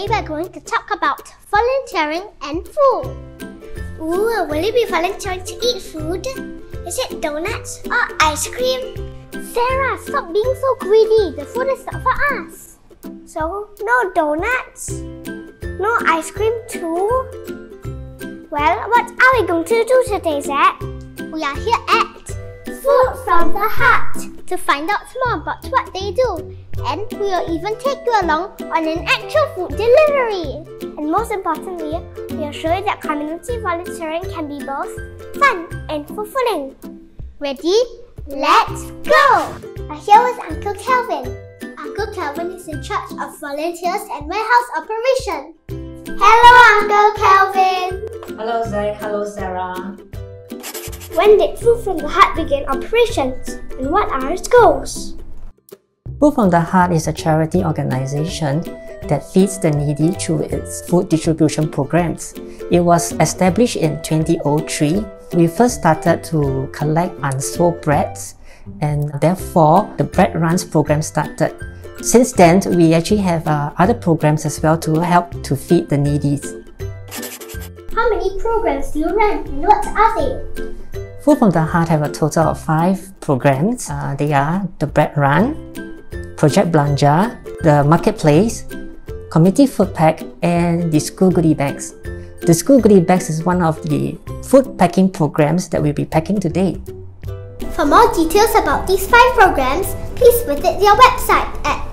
Today we're going to talk about volunteering and food. Ooh, will you be volunteering to eat food? Is it donuts or ice cream? Sarah, stop being so greedy. The food is not for us. So, no donuts? No ice cream too? Well, what are we going to do today, Zach? We are here at Food from the Heart to find out more about what they do. And we will even take you along on an actual food delivery. And most importantly, we will show you that community volunteering can be both fun and fulfilling. Ready? Let's go! Here is Uncle Kelvin. Uncle Kelvin is in charge of volunteers and warehouse operation. Hello, Uncle Kelvin! Hello, Zach. Hello, Sarah. When did Food from the Heart begin operations, and what are its goals? Food from the Heart is a charity organization that feeds the needy through its food distribution programs. It was established in 2003. We first started to collect unsold breads, and therefore the Bread Runs program started. Since then, we actually have other programs as well to help to feed the needy. How many programs do you run, and what are they? Food from the Heart have a total of 5 programs. They are the Bread Run, Project Belanja, the Marketplace, Community Food Pack, and the School Goodie Bags. The School Goodie Bags is one of the food packing programs that we'll be packing today. For more details about these 5 programs, please visit their website at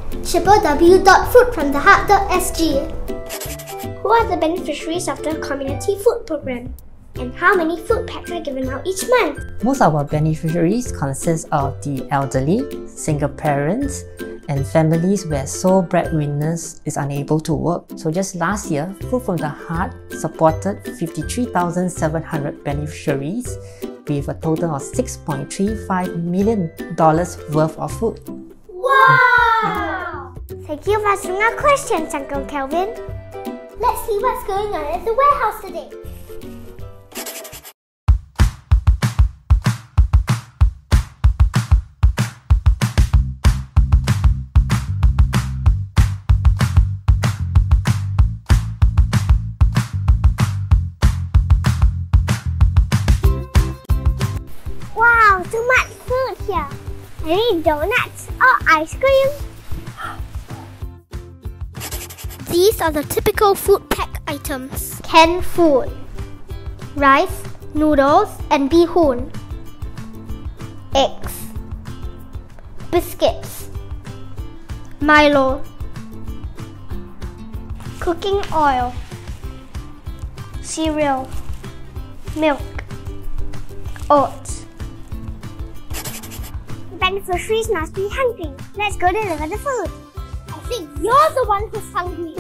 www.foodfromtheheart.sg. Who are the beneficiaries of the Community Food Program? And how many food packs are given out each month? Most of our beneficiaries consist of the elderly, single parents, and families where sole breadwinners is unable to work. So just last year, Food from the Heart supported 53,700 beneficiaries with a total of $6.35 million worth of food. Wow! Thank you for answering our questions, Uncle Kelvin. Let's see what's going on at the warehouse today. Wow, too much food here. Any donuts or ice cream? These are the typical food pack items. Canned food, rice, noodles, and bihun, eggs, biscuits, Milo, cooking oil, cereal, milk, oats. Beneficiaries must be hungry. Let's go deliver the food. I think you're the one who's hungry.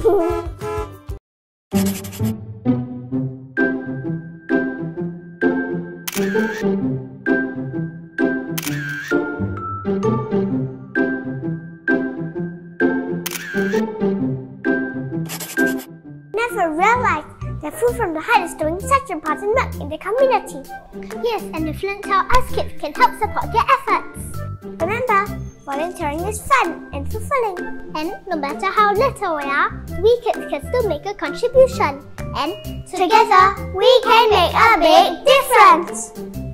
Never realized that Food from the Heart is doing such important work in the community. Yes, and if learned how us kids can help support their efforts. Remember, volunteering is fun and fulfilling. And no matter how little we are, we kids can still make a contribution. And together, we can make a big difference.